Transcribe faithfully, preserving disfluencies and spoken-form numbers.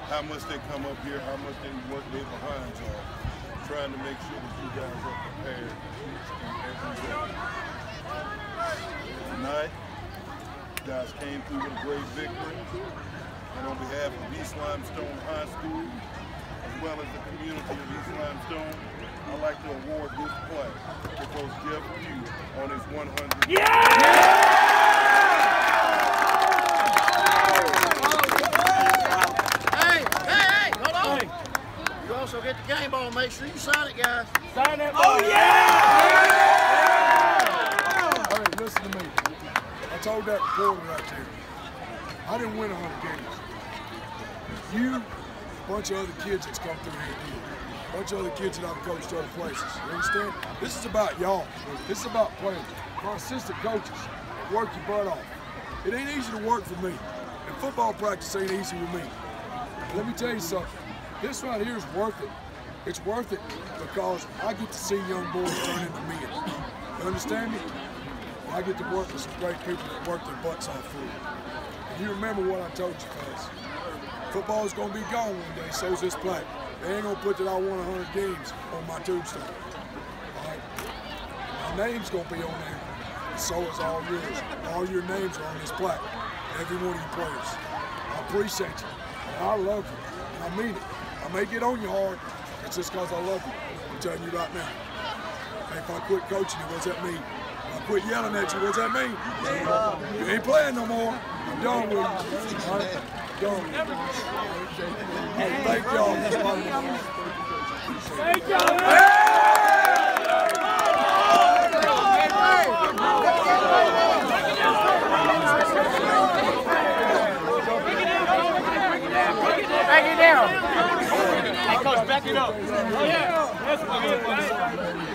how much they come up here, how much they work their behinds off, trying to make sure that you guys are prepared each and every day. Tonight, you guys came through with a great victory, and on behalf of East Limestone High School, as well as the community of East Limestone, I'd like to award this plaque to Coach Jeff Pugh on his one hundredth. Yeah! Yeah! So get the game ball. Make sure you sign it, guys. Sign that ball. Oh, yeah! yeah! Hey, listen to me. I told that reporter right there. I didn't win one hundred games. You, a bunch of other kids that's come through here did. A bunch of other kids that I've coached other places. You understand? This is about y'all. This is about playing. My assistant coaches, work your butt off. It ain't easy to work for me. And football practice ain't easy with me. Let me tell you something. This right here is worth it. It's worth it because I get to see young boys turn into men. You understand me? I get to work with some great people that work their butts off for it. And you remember what I told you, fellas. Football is going to be gone one day, so is this plaque. They ain't going to put that I won one hundred games on my tombstone. All right? My name's going to be on there, and so is all yours. All your names are on this plaque, every one of you players. I appreciate you, and I love you, and I mean it. I may get on you hard, it's just because I love you. I'm telling you right now. If I quit coaching you, what's that mean? If I quit yelling at you, what's that mean? You ain't playing no more. I'm done with you. All right? I'm done with you. Hey, thank y'all. Thank y'all. Back it down. Hey, Coach, back it up. Oh, yeah. That's what it is.